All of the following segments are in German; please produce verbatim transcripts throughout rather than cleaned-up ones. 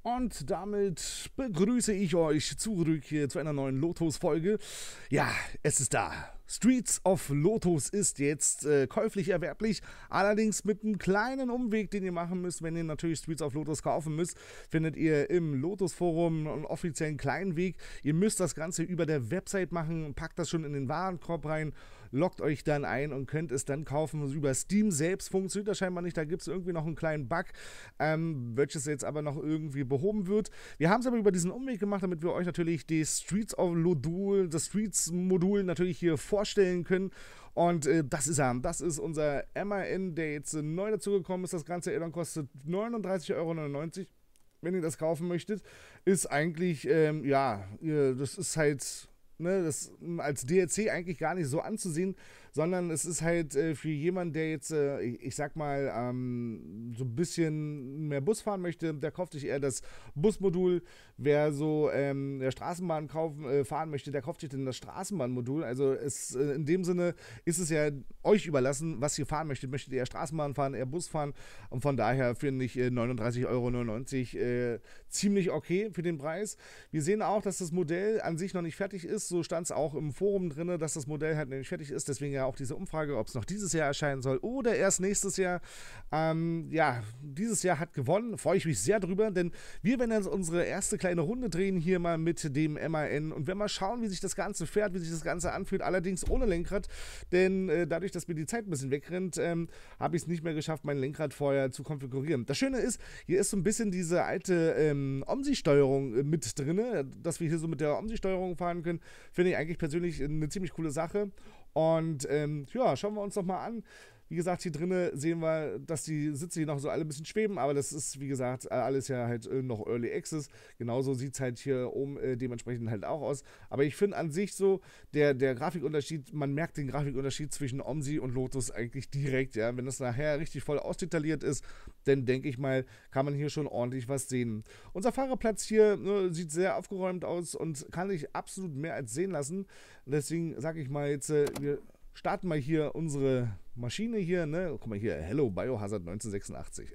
Und damit begrüße ich euch zurück hier zu einer neuen Lotus-Folge. Ja, es ist da. Streets of Lotus ist jetzt äh, käuflich erwerblich, allerdings mit einem kleinen Umweg, den ihr machen müsst, wenn ihr natürlich Streets of Lotus kaufen müsst, findet ihr im Lotus-Forum einen offiziellen kleinen Weg. Ihr müsst das Ganze über der Website machen, packt das schon in den Warenkorb rein, loggt euch dann ein und könnt es dann kaufen. Über Steam selbst funktioniert das scheinbar nicht, da gibt es irgendwie noch einen kleinen Bug, ähm, welches jetzt aber noch irgendwie behoben wird. Wir haben es aber über diesen Umweg gemacht, damit wir euch natürlich die Streets of Lotus, das Streets-Modul natürlich hier vorstellen können. Und äh, das ist er. Das ist unser M A N, der jetzt äh, neu dazugekommen ist. Das ganze Addon kostet neununddreißig Euro neunundneunzig. Wenn ihr das kaufen möchtet, ist eigentlich, ähm, ja, das ist halt, ne, das als D L C eigentlich gar nicht so anzusehen, sondern es ist halt äh, für jemanden, der jetzt, äh, ich, ich sag mal, ähm, so ein bisschen mehr Bus fahren möchte, der kauft sich eher das Busmodul. Wer so ähm, der Straßenbahn kaufen, äh, fahren möchte, der kauft sich dann das Straßenbahnmodul. Also es, äh, in dem Sinne ist es ja euch überlassen, was ihr fahren möchtet. Möchtet ihr eher Straßenbahn fahren, eher Bus fahren? Und von daher finde ich äh, neununddreißig Euro neunundneunzig äh, ziemlich okay für den Preis. Wir sehen auch, dass das Modell an sich noch nicht fertig ist. So stand es auch im Forum drin, dass das Modell halt noch nicht fertig ist. Deswegen ja auch diese Umfrage, ob es noch dieses Jahr erscheinen soll oder erst nächstes Jahr. Ähm, ja, dieses Jahr hat gewonnen. Freue ich mich sehr drüber, denn wir werden jetzt unsere erste kleine Runde drehen hier mal mit dem M A N und werden mal schauen, wie sich das Ganze fährt, wie sich das Ganze anfühlt. Allerdings ohne Lenkrad, denn äh, dadurch, dass mir die Zeit ein bisschen wegrennt, ähm, habe ich es nicht mehr geschafft, mein Lenkrad vorher zu konfigurieren. Das Schöne ist, hier ist so ein bisschen diese alte ähm, OMSI-Steuerung äh, mit drin, dass wir hier so mit der OMSI-Steuerung fahren können. Finde ich eigentlich persönlich eine ziemlich coole Sache. Und ähm, ja, schauen wir uns doch mal an. Wie gesagt, hier drinnen sehen wir, dass die Sitze hier noch so alle ein bisschen schweben, aber das ist, wie gesagt, alles ja halt äh, noch Early Access. Genauso sieht es halt hier oben äh, dementsprechend halt auch aus. Aber ich finde an sich so, der, der Grafikunterschied, man merkt den Grafikunterschied zwischen OMSI und Lotus eigentlich direkt, ja. Wenn das nachher richtig voll ausdetailliert ist, dann denke ich mal, kann man hier schon ordentlich was sehen. Unser Fahrerplatz hier ne, sieht sehr aufgeräumt aus und kann sich absolut mehr als sehen lassen. Deswegen sage ich mal jetzt, äh, wir starten mal hier unsere Maschine hier, ne? Guck mal hier, Hello Biohazard neunzehnhundertsechsundachtzig.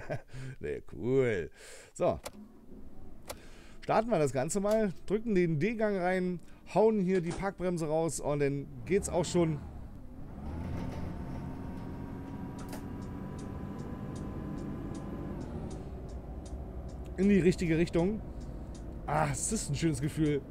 Ne, cool. So. Starten wir das Ganze mal, drücken den D-Gang rein, hauen hier die Parkbremse raus und dann geht's auch schon in die richtige Richtung. Ah, es ist ein schönes Gefühl.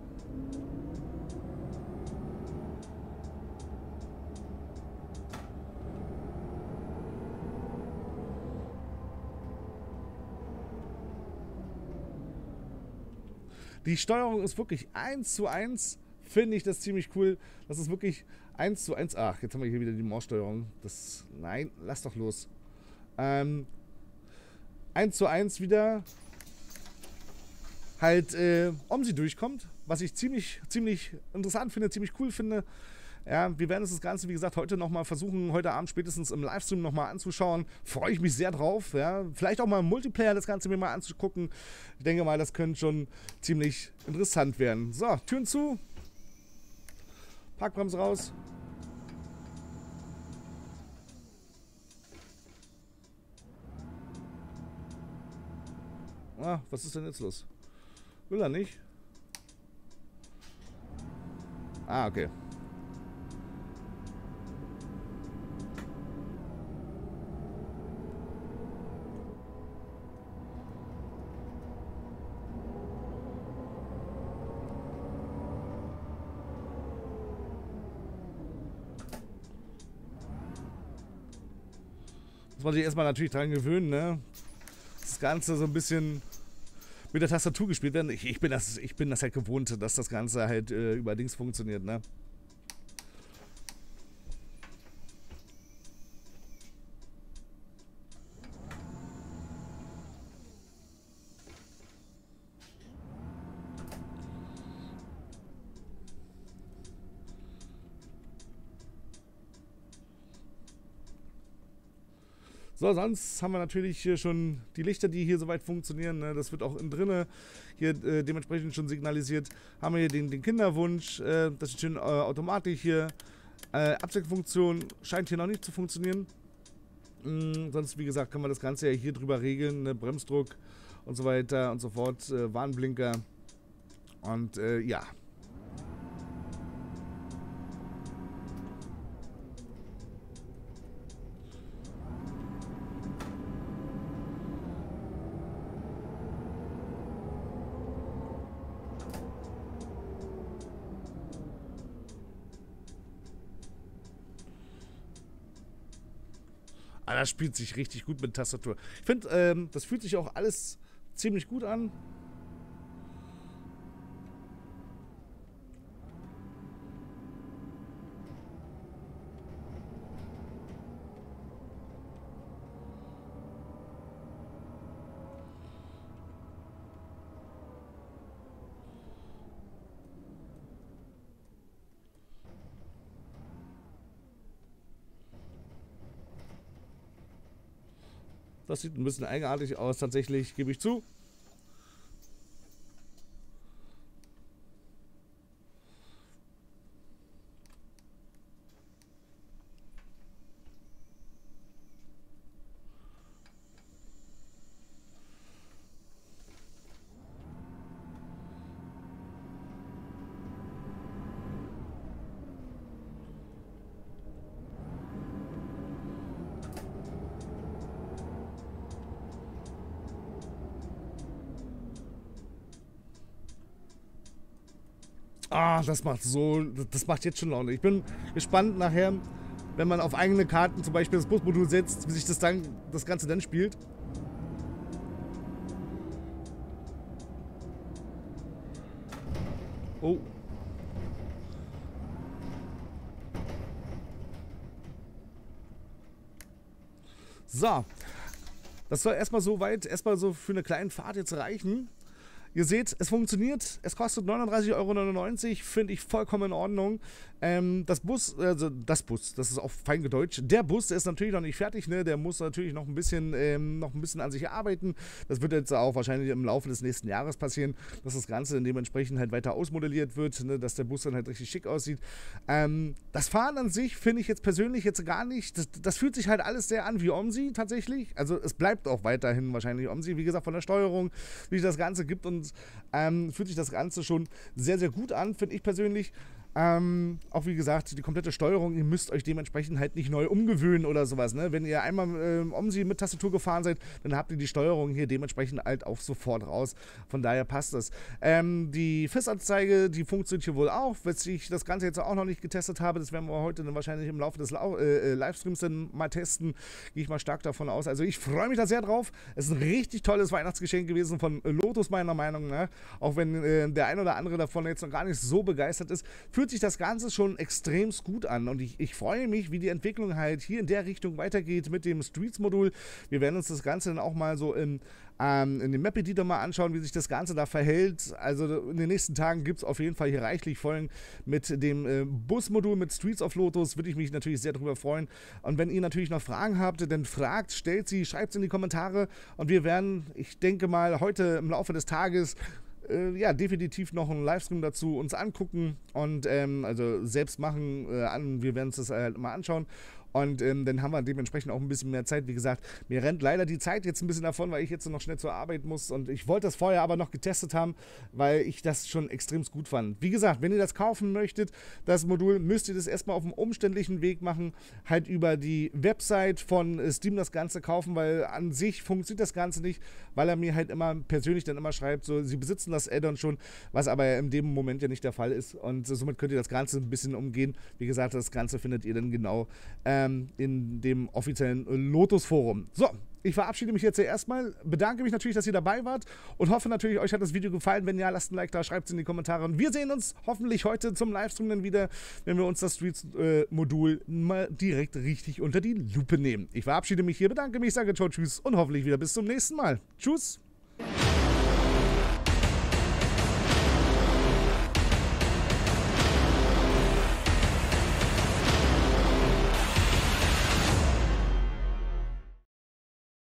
Die Steuerung ist wirklich eins zu eins, finde ich das ziemlich cool. Das ist wirklich eins zu eins. Ach, jetzt haben wir hier wieder die Maussteuerung. Das, nein, lass doch los. Ähm, eins zu eins wieder halt äh, OMSI durchkommt, was ich ziemlich, ziemlich interessant finde, ziemlich cool finde. Ja, wir werden uns das Ganze, wie gesagt, heute nochmal versuchen, heute Abend spätestens im Livestream nochmal anzuschauen. Freue ich mich sehr drauf. Ja. Vielleicht auch mal im Multiplayer das Ganze mir mal anzugucken. Ich denke mal, das könnte schon ziemlich interessant werden. So, Türen zu. Parkbremse raus. Ah, was ist denn jetzt los? Will er nicht? Ah, okay. Muss man sich erstmal natürlich dran gewöhnen, ne? Das Ganze so ein bisschen mit der Tastatur gespielt werden. Ich, ich, bin, das, ich bin das halt gewohnt, dass das Ganze halt äh, über Dings funktioniert, ne? So, sonst haben wir natürlich hier schon die Lichter, die hier soweit funktionieren. Ne? Das wird auch innen drinne hier äh, dementsprechend schon signalisiert. Haben wir hier den, den Kinderwunsch, äh, das ist schön äh, automatisch hier. Äh, Absteckfunktion scheint hier noch nicht zu funktionieren. Mm, sonst, wie gesagt, kann man das Ganze ja hier drüber regeln. Ne? Bremsdruck und so weiter und so fort, äh, Warnblinker und äh, ja. Ah, das spielt sich richtig gut mit Tastatur. Ich finde, ähm, das fühlt sich auch alles ziemlich gut an. Das sieht ein bisschen eigenartig aus, tatsächlich, gebe ich zu. Ah, das macht so, das macht jetzt schon Laune. Ich bin gespannt nachher, wenn man auf eigene Karten zum Beispiel das Busmodul setzt, wie sich das dann, das Ganze dann spielt. Oh. So. Das soll erstmal so weit, erstmal so für eine kleine Fahrt jetzt reichen. Ihr seht, es funktioniert. Es kostet neununddreißig Euro neunundneunzig. Finde ich vollkommen in Ordnung. Ähm, das Bus, also das Bus, das ist auch fein gedeutscht. Der Bus, der ist natürlich noch nicht fertig, ne? Der muss natürlich noch ein bisschen, ähm, noch ein bisschen an sich arbeiten. Das wird jetzt auch wahrscheinlich im Laufe des nächsten Jahres passieren, dass das Ganze dann dementsprechend halt weiter ausmodelliert wird, ne? Dass der Bus dann halt richtig schick aussieht. Ähm, das Fahren an sich finde ich jetzt persönlich jetzt gar nicht. Das, das fühlt sich halt alles sehr an wie OMSI tatsächlich. Also es bleibt auch weiterhin wahrscheinlich OMSI, wie gesagt, von der Steuerung, wie sich das Ganze gibt, und ähm, fühlt sich das Ganze schon sehr, sehr gut an, finde ich persönlich. Ähm, auch wie gesagt, die komplette Steuerung, ihr müsst euch dementsprechend halt nicht neu umgewöhnen oder sowas, ne? Wenn ihr einmal ähm, OMSI mit Tastatur gefahren seid, dann habt ihr die Steuerung hier dementsprechend halt auch sofort raus. Von daher passt das. Ähm, die F I S-Anzeige, die funktioniert hier wohl auch, weil ich das Ganze jetzt auch noch nicht getestet habe. Das werden wir heute dann wahrscheinlich im Laufe des Lau äh, Livestreams dann mal testen. Gehe ich mal stark davon aus. Also ich freue mich da sehr drauf. Es ist ein richtig tolles Weihnachtsgeschenk gewesen von Lotus, meiner Meinung nach. Auch wenn äh, der ein oder andere davon jetzt noch gar nicht so begeistert ist, fühlt sich das Ganze schon extremst gut an, und ich, ich freue mich, wie die Entwicklung halt hier in der Richtung weitergeht mit dem Streets-Modul. Wir werden uns das Ganze dann auch mal so im, ähm, in dem Map-Editor mal anschauen, wie sich das Ganze da verhält. Also in den nächsten Tagen gibt es auf jeden Fall hier reichlich Folgen mit dem äh, Bus-Modul mit Streets of Lotus. Würde ich mich natürlich sehr darüber freuen. Und wenn ihr natürlich noch Fragen habt, dann fragt, stellt sie, schreibt sie in die Kommentare, und wir werden, ich denke mal, heute im Laufe des Tages ja, definitiv noch einen Livestream dazu uns angucken und ähm, also selbst machen. Äh, an, wir werden uns das halt mal anschauen. Und ähm, dann haben wir dementsprechend auch ein bisschen mehr Zeit. Wie gesagt, mir rennt leider die Zeit jetzt ein bisschen davon, weil ich jetzt noch schnell zur Arbeit muss. Und ich wollte das vorher aber noch getestet haben, weil ich das schon extrem gut fand. Wie gesagt, wenn ihr das kaufen möchtet, das Modul, müsst ihr das erstmal auf einem umständlichen Weg machen. Halt über die Website von Steam das Ganze kaufen, weil an sich funktioniert das Ganze nicht, weil er mir halt immer persönlich dann immer schreibt, so, sie besitzen das Add-on schon, was aber in dem Moment ja nicht der Fall ist. Und somit könnt ihr das Ganze ein bisschen umgehen. Wie gesagt, das Ganze findet ihr dann genau ähm, in dem offiziellen Lotus-Forum. So, ich verabschiede mich jetzt erstmal, bedanke mich natürlich, dass ihr dabei wart, und hoffe natürlich, euch hat das Video gefallen. Wenn ja, lasst ein Like da, schreibt es in die Kommentare, und wir sehen uns hoffentlich heute zum Livestream dann wieder, wenn wir uns das Streets-Modul äh, mal direkt richtig unter die Lupe nehmen. Ich verabschiede mich hier, bedanke mich, sage ciao, tschüss, und hoffentlich wieder bis zum nächsten Mal. Tschüss!